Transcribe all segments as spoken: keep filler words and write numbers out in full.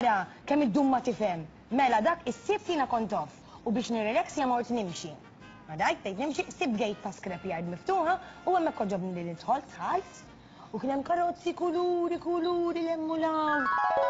kemm id-dum ma tifhem. Mela dak is-sibt jiena kont off u biex nirrelax jiena mort nimxi. Għadajt tgħid nimxi sib gate ta' scrap yard miftuħa u hemmhekk ġobni li nidħol tħalt u kien hemm karozzi kuluri kuluri l-emmulaw.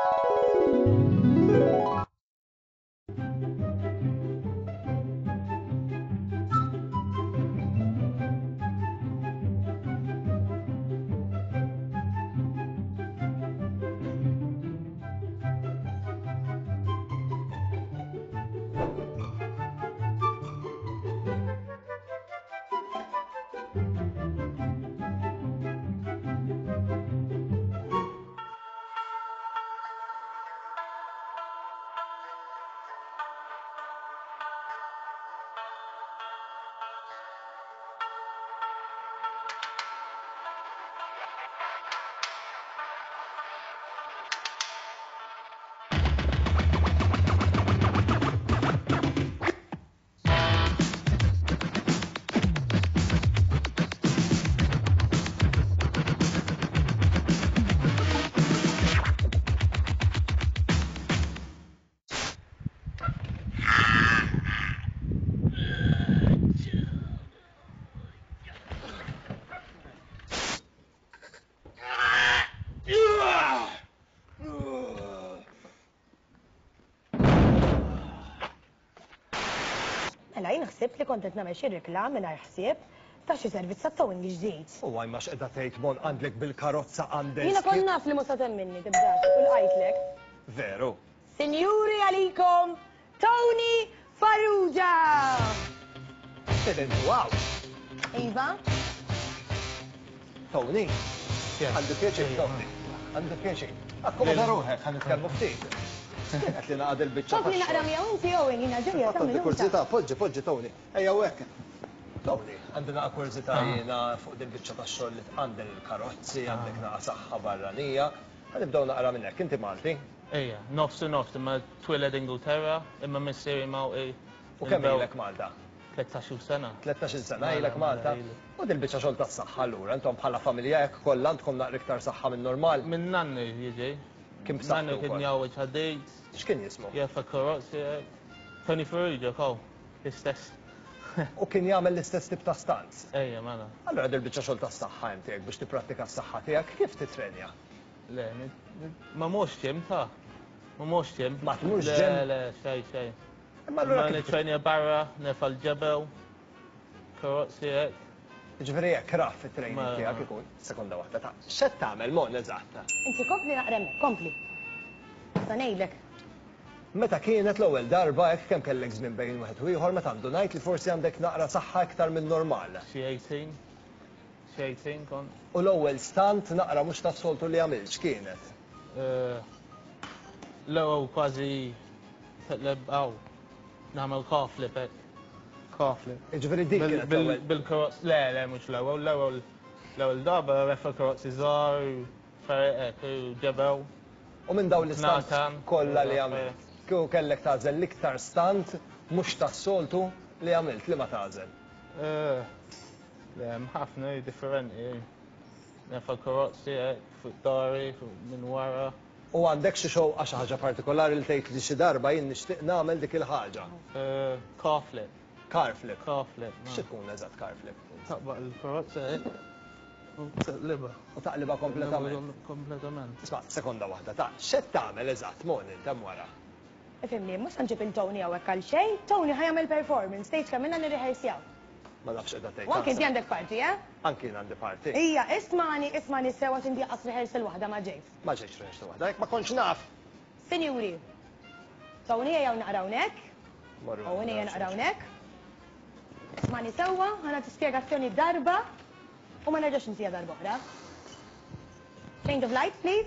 Mela jien ħsibt li kont qed nagħmel xi riklam mingħajr ħsieb ta' xi servizz ta' towing ġdid. U għaj max qiegħda tgħid mon għandlek bil-karozza għandek. Jiena kont naf li mhux se minni tibdax u lqajtlek. Veru. Sinjuri għalikom Tony Farrugia! Tidentu għaw. Iva? Tony? Għandu pjaċir, Tony. Għandu pjaċir. Akkomoda ruħek, għan nitkellmu ftit. Għet li naqad il-bicċa. Tony naqra miegħu inti Owen jiena ġejja tagħmel. Kurzita, poġġi, poġġi Tony. Ejja hekk. Tony, għandi naqa' kurzita jiena fuq il-bicċa tax-xogħol li għandek il-karozzi, għandek naqa' saħħa barranija. Ħanibdew naqra minn hekk, inti Malti? Ejja, nofs u nofs, imma twiled Ingilterra, imma missieri Malti. U kemm ilek Malta? tlettax-il sena. tlettax-il sena ilek Malta? U din biċċa xogħol tas-saħħa allura, intom bħala familja hekk kollha għandkom naqra iktar saħħa minn normal. Minn nanni jiġi. Kien b'saħħtu Nanni kien jgħawweġ ħaddejt. X'kien jismu? Jaffa karozzi, Tony Farrugia kow, l-istess. U kien jagħmel l-istess tip ta' stanz. Ejja, mela. Allura din biċċa xogħol tas-saħħa hemm tiegħek biex tipprattika s-saħħa tiegħek kif titrenja? Le, ma mhux ġim ta' ma mhux ġim. Ma tmux ġim? Le, le, xej, xej. Imma allura Ma nitrenja barra, nefal ġebel, karozzi hekk. Ġifieri hekk raf fit-training tiegħek ikun. Sekonda waħda ta' x'qed tagħmel mon eżatt? Inti kompli naqra hemmhekk, kompli. Sa ngħidlek. Meta kienet l-ewwel darba hekk kemm kellek żmien bejn wieħed u ieħor meta għandu ngħid li forsi għandek naqra saħħa iktar minn normal. Xi eighteen. Xi eighteen kont. U l-ewwel stant naqra mhux tas-soltu li għamilx kienet. L-ewwel kważi teqleb hawn nagħmel calf flip hekk. Calf flip. Ġifieri dik kienet l-ewwel. Bil-karozz, le, le, mhux l-ewwel, l-ewwel l-ewwel darba refa karozzi żgħar u ferreq hekk u ġebel. U minn dawn l-istant kollha li għamilt. Kieku kellek tagħżel l-iktar stant mhux tas-soltu li għamilt li ma tagħżel. Le, ħafna differenti. Nefa karozzi hekk fuq dari, minn wara. U għandek xi xewqa xi ħaġa partikolari li tgħid li xi darba jien nixtieq nagħmel dik il-ħaġa. Car flip. Car flip. Car flip. Xi tkun eżatt car flip? Taqbaq il-karozza hekk. U taqlibha. U taqlibha kompletament. Kompletament. Isma' sekonda waħda ta' x'qed tagħmel eżatt mon inti hemm wara. Ifhimni, mhux ħanġib il-Tony hawnhekk għal xejn, Tony ħajjagħmel performance, stage kamilna nirriħersjaw. Ma nafx qiegħda tgħid. U anke inti għandek parti, eh? Anke jien għandi parti. Ija, ismani, ismani sewa tinti qas rehearsal waħda ma ġejt. Ma ġejx rehearsal waħda, jekk ma kontx naf. Sinjuri, Tony ejja naqra hawnhekk. Owen ejja naqra hawnhekk. Ismani sewwa, ħana tispjegazzjoni darba u ma nerġax insija darba oħra. Change of lights, please.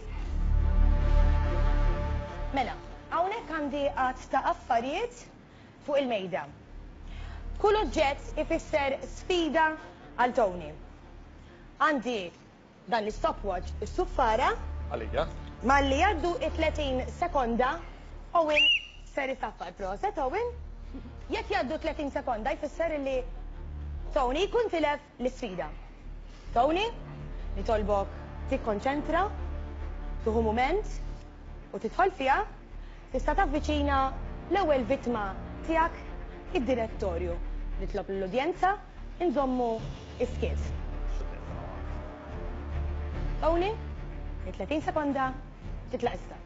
Mela, hawnhekk għandi qatt ta' affarijiet fuq il-mejda. Kull oġġett ifisser sfida għal Tony. Għandi dan l-stopwatch is-suffara. Għalija? Malli jgħaddu tletin sekonda, Owen ser isaffar proset, Owen. Jekk jgħaddu tletin sekonda jfisser li Tony kun tilef l-sfida. Tony, nitolbok tikkonċentra, tuħu moment u titħol fiha tista' tavviċina l-ewwel vittma tiegħek id-direttorju. Nitlob l-udjenza inżommu is-skiet. Tony, tletin sekonda, titlaq issa.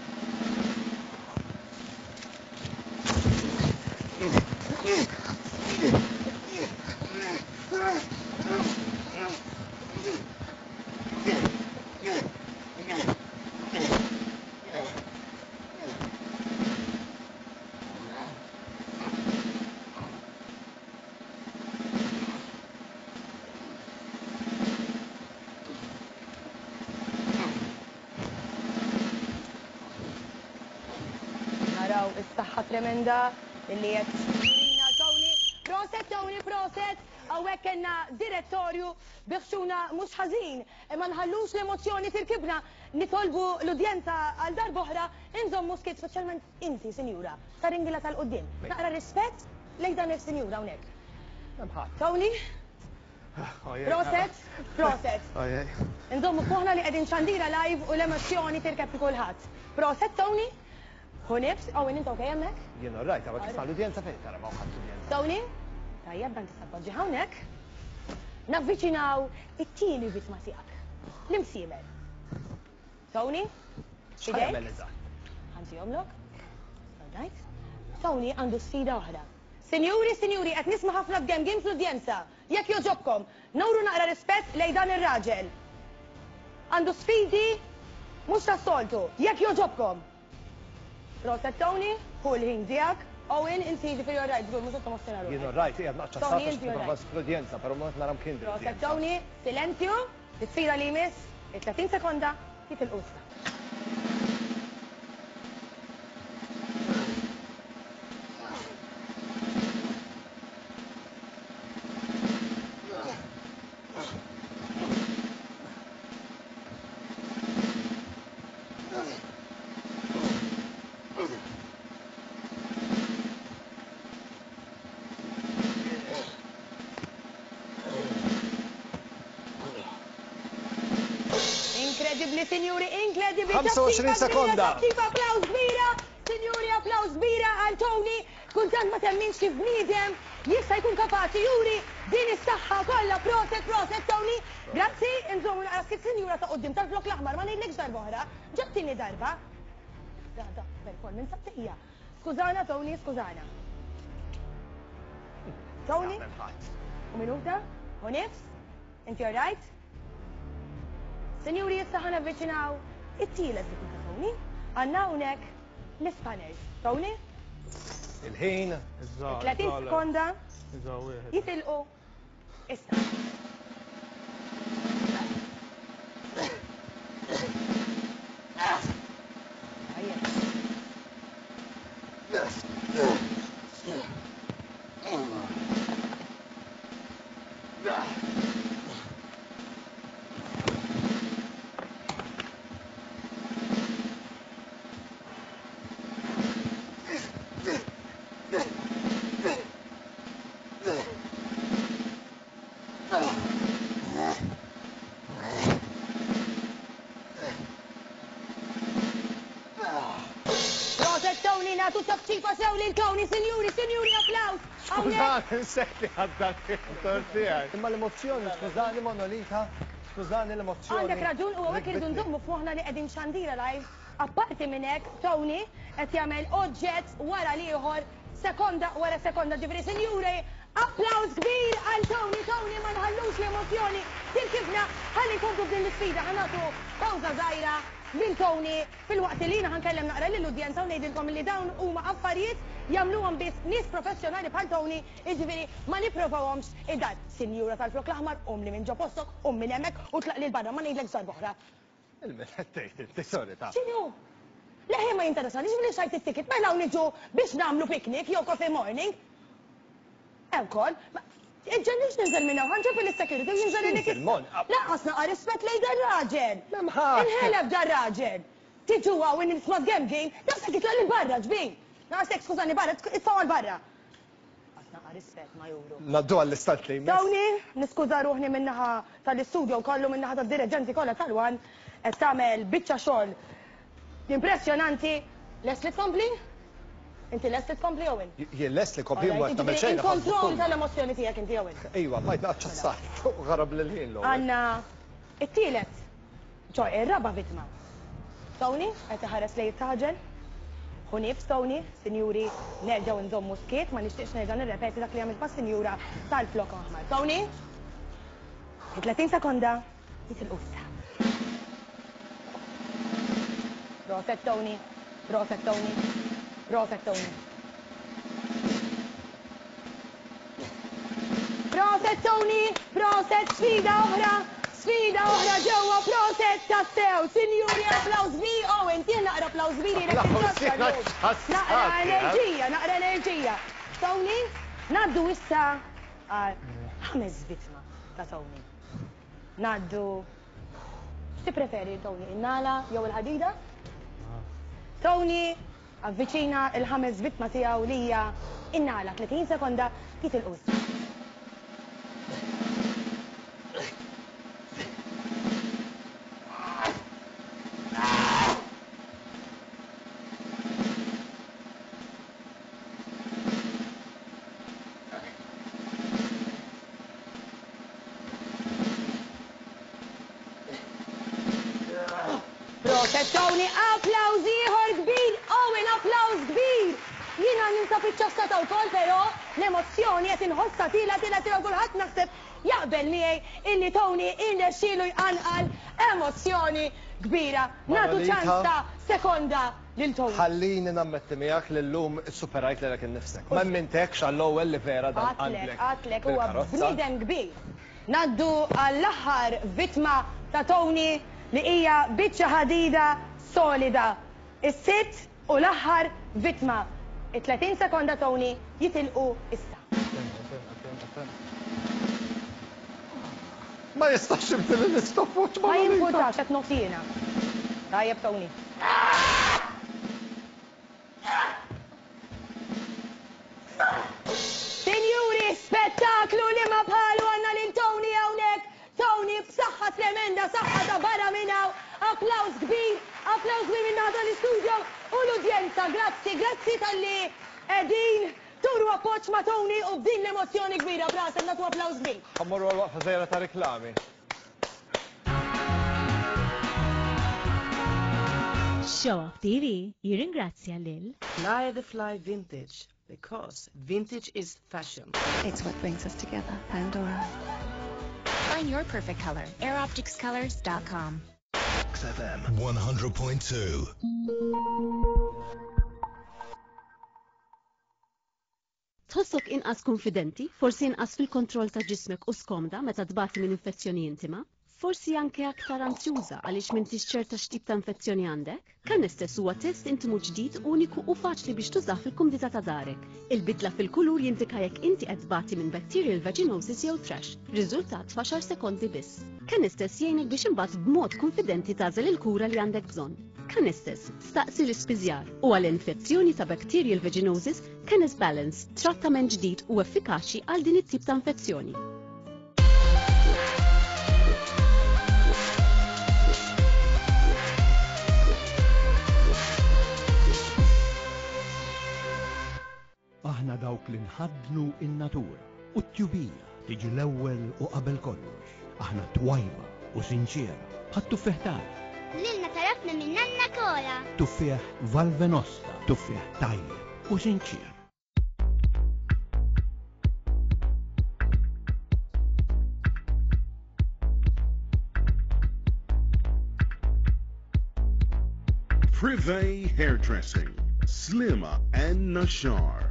Naraw is-saħħa tremenda illi qed turina Tony. Proset Tony, proset! Hawnhekk kellna direttorju biħxuna mhux ħażin, ma nħallux l-emozzjoni tirkibna nitolbu l-udjenza għal darba oħra inżommu skiet speċjalment inti, sinjura, tar-ringila tal-qudiem. Naqra rispett lejn dan is-sinjura hawnhekk. Tony? Proset, proset. Inżommu f'moħħna li qegħdin xandira live u l-emozzjoni tirkeb fi kulħadd. Proset Tony? Hu nifs, Owen inta okej hemmhekk? Jien orrajt, għawek tisma' l-udjenza fejn tara ma' ħadd udjenza. Tony? Tajjeb dan tista' tpoġġi hawnhekk. Navviċinaw it-tieni vittma tiegħek. L-imsiemel. Tony? X'idejk? Ħanti jomlok? Alright. Tony għandu sfida oħra. Sinjuri, sinjuri, qed nisma' ħafna b'gem games l-udjenza. Jekk joġobkom, nawru naqra rispett lejn dan ir-raġel. Għandu sfidi mhux tas-soltu. Jekk joġobkom. Proset Tony, hu l-ħin tiegħek. Owen, inti ġifieri orrajt, żgur mhux qed tmossina ruħek. Jien orrajt, hija naqċa Tony, inti orrajt. l-udjenza, però ma naram kien. Proset Tony, silenzju, l-sfida li jmiss, tletin sekonda, titilqu issa. Inkredibli, sinjuri, inkredibli. ħamsa u għoxrin sekonda. Kif applaus kbira, sinjuri, applaus kbira għal Tony. Kultant ma temminx kif bniedem jista' jkun kapaċi juri din is-saħħa kollha. Proset, proset Tony. Grazzi, inżommu naqra skit sinjura ta' qudiem tal-blok l-aħmar, ma ngħidlekx darba oħra. Ġabtini darba. Da, performance għattija. Skużana Tony, skużana. Tony? U minuta? U nifs? Inti all right? Senjuri, jissa ħana avvicinaw it-tielet vittma ta' Tony. Għanna hawnhekk l-ispanners. Tony? Il-ħin. tletin sekonda. Jitilqu issa. Tony, natu tabċifa sew li l-Tony, sinjuri, sinjuri, applaus! Skużani, nsekki għaddak il-tortijak. Imma l-emozzjoni, skużani Monolita, skużani l-emozzjoni. Għandek raġun u għek irridu nżommu f'moħna li qegħdin xandira live. Apparti minn hekk, Tony qed jagħmel oġġett wara liħor sekonda wara sekonda. Ġifri, sinjuri, applaus kbir għal Tony, Tony ma nħallux l-emozzjoni. Tilkifna ħalli nkomplu b'din l-sfida, ħanatu pawża żgħira lil Tony fil-waqt li jiena ħankellem naqra lill-udjenza u ngħidilkom li dawn huma affarijiet jagħmluhom biss nies professjonali bħal Tony, jiġifieri ma nipprovawhomx id-dar. Sinjura tal-flok l-aħmar, um li minn ġo postok, um minn hemmhekk u tlaq lil barra ma ngħidlek darba oħra. Il-min qed tgħid, tesori ta'. X'inhu? Leħi ma jinteressani, ġifieri xajt it-ticket mela niġu biex nagħmlu piknik jew coffee morning. Hemm kol, Iġġenix ninżel minna, ħanġa fil-security, jinżel li kif. Laqas naqa rispet lej dar-raġel. Inħelef dar-raġel. Tiġu għaw in il-smart game game, nafsek jitla l-barra ġbin. Nafsek skużani barra, itfaw għal-barra. Għas naqa rispet ma juru. Naddu għall-istat li jmiss. Tony, niskuza ruħni minnaħa tal-istudio kollu minnaħa tal-direġenti kollha tal-wan, qed tagħmel biċċa xogħol impressjonanti Lest li tkompli? Inti lest li tkompli Owen? Jien lest li kompli ma tagħmel xejn. Il-kontroll tal-emozzjoni tiegħek inti Owen. Ejwa, ma jnaċċa s-sar. Għarab l-ħin l-Owen. Għanna it-tielet. ċo, ir-raba vittma. Tony, qed iħares lejn taġel. Hu nifs Tony, sinjuri, nerġgħu nżommu skiet, ma nixtieqx nerġa' nirrepeti dak li għamilt mas-sinjura tal-flok aħmar. Tony, tletin sekonda, jitilqussa. Proset Tony, proset Tony, proset Tony. Proset Tony, proset sfida oħra, sfida oħra ġewwa proset tassew, sinjuri applaus vi Owen, tien naqra applaus vi li naqra enerġija, naqra enerġija. Tony, naddu issa għal ħames vittma ta' Tony. Naddu, x'ti preferi Tony, in-nala jew il-ħadida? Tony avviċina il-ħames vittma tiegħu li hija in-nala tletin sekonda jitilqus. Proset Tony, applaus ieħor kbir, Owen applaus kbir. Jiena ninsa fiċ-ċasta ta' wkoll però l-emozzjoni qed inħossa tila tila tila kulħadd naħseb jaqbel miegħi illi Tony irnexxielu jqanqal emozzjoni kbira. Nagħtu ċans ta' sekonda lil Tony. Ħallini nammetti miegħek li llum issuperajt lilek innifsek. Ma mmintekx għall-ewwel li vera dan għandlek. Għatlek huwa bniedem kbir. Naddu għall-aħħar vittma ta' Tony li hija biċċa ħadida solida. Is-sitt u l-aħħar vittma. it-tletin sekonda Tony jitilqu issa. Ma jistax ibdil l-istoppoċ ma. Ma jimpurtax qed nofsina. Tajjeb Tony. Sinjuri, spettaklu li ma bħalu għandna lil Tony hawnhekk. Tony b'saħħa tremenda, saħħa ta' barra minn hawn. Applaus kbir, applaus kbir minn naħda l-istudio u l-udjenza. Grazzi, grazzi tal-li qegħdin turu appoġġ ma' Tony u b'din l-emozzjoni kbira. Brasem nagħtu applaus kbir. Ħammorru għal-waqfa żejra ta' reklami. Show Off T V jirringrazzja lil Fly the Fly Vintage, because vintage is fashion. It's what brings us together, Pandora. Find your perfect color, air optics colors dot com. X F M one hundred point two. Tħossok inqas konfidenti, forsi inqas fil-kontroll ta' ġismek u skomda meta tbati minn infezzjoni intima? Forsi anke aktar anzjuża għaliex m'intix ċerta x'tip ta' infezzjoni għandek? Canistess huwa test intimu ġdid uniku u faċli biex tużah fil-kumdita ta' darek. Il-bidla fil-kulur jindika jekk inti qed tbati minn bacterial vaginosis jew thrush. Riżultat f'għaxar sekondi biss. Canistess jgħinek biex imbagħad b'mod konfidenti tażel il-kura li għandek bżonn. Canistess staqsi l-ispiżjar u għall-infezzjoni ta' bacterial vaginosis Canis Balance, trattament ġdid u effikaċi għal din it-tip ta' infezzjoni. Aħna dawk li nħadnu in-natura u t-tjubija tiġi l-ewwel u qabel kollox. Aħna twajba u sinċera ħat-tuffeħ tagħna. Lilna tarafna minn Nanna Kola. Tuffeħ Valvenosta, tuffeħ tajjeb u sinċer. Privé Hairdressing, Slima and Nashar.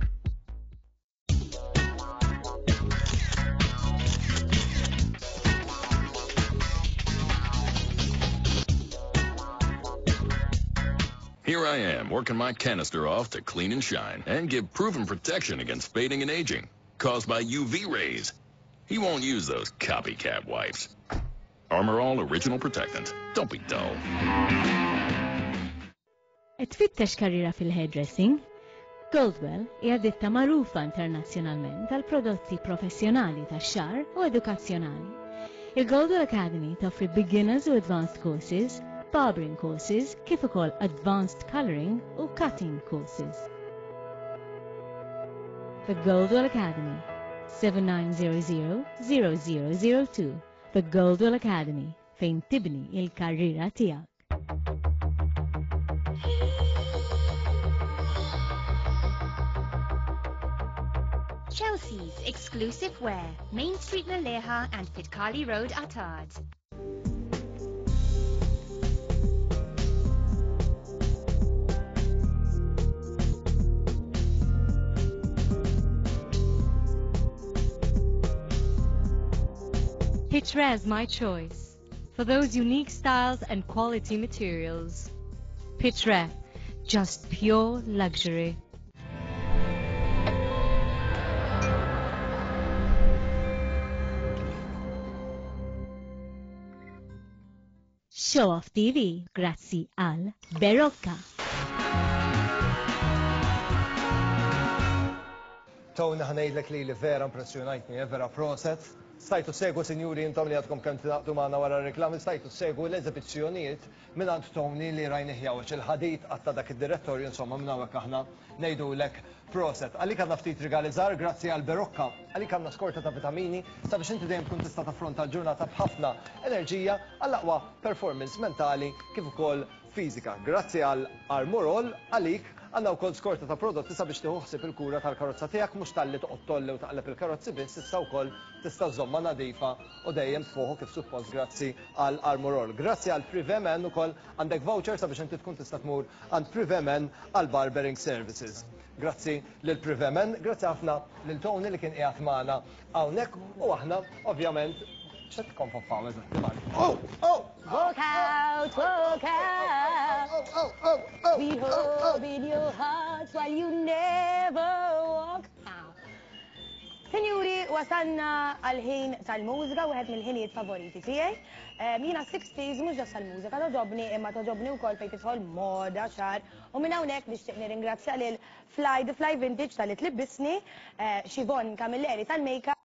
Here I am, working my canister off to clean and shine and give proven protection against fading and aging caused by U V rays. He won't use those copycat wipes. Armor All Original Protectant. Don't be dull. Tfittex karriera fil-hairdressing? Goldwell hija ditta magħrufa internazzjonalment tal prodotti professjonali tax-xagħar u edukazzjonali. Il-Goldwell Academy toffri beginners u advanced courses, barbering courses kif ukoll advanced colouring u cutting courses. The Goldwell Academy, seven nine zero zero zero zero zero two. The Goldwell Academy, fejn tibni il-karriera tiegħek. Chelsea's exclusive wear, Main Street Naleha and Pitcali Road, Attard. Pitrea is my choice for those unique styles and quality materials. Pitrea, just pure luxury. Show Off T V, grazzi għal Berocca. Tony ħanejdlek li li vera impressjonajtni, vera proset. Stajtu segu, sinjuri, intom li għadkom kem tinaqtu maħna wara reklami, stajtu segu l-eżibizzjonijiet minn għand Tony li rajni ħjawċ il-ħadit għatta dak il-direttorju, insomma, minn għawek aħna nejdu l-ek proset. Għallik għanna ftit regalizar, grazzi għal Berocca, għallik għanna skorta ta' vitamini, sabiex inti dejjem kun tista' taffronta l-ġurnata b'ħafna enerġija għall-aqwa performance mentali kif ukoll fizika. Grazzi għal Armorol, għalik għanna wkoll skorta ta' prodotti sabiex tieħu il-kura tal-karozza tiegħek mhux talli toqgħod tolli u taqleb il-karozzi biss issa wkoll tista' żomma nadifa u dejjem tfuħu kif suppost grazzi għal Armorol. Grazzi għal Privemen ukoll għandek voucher sabiex inti tkun tista' tmur għand Privemen għal barbering services. Grazzi lil Privemen, grazzi ħafna lil Tony li kien qiegħed magħna hawnhekk u aħna ovvjament ċet kon faffaw eżatt. Oh, oh! Walk out, walk out. Oh, oh, oh, oh. We hope in your hearts while you never walk out. Senjuri, wasanna għal-ħin tal-mużika, wieħed mill-ħinijiet favoriti tiegħi. Jiena sixties mhux ġas tal-mużika toġobni imma toġobni wkoll fejn tidħol moda ċar u minn hawnhekk nixtieq nirringrazzja lil Fly the Fly Vintage tal-li tlibbisni, Xivon Camilleri tal-Makeup.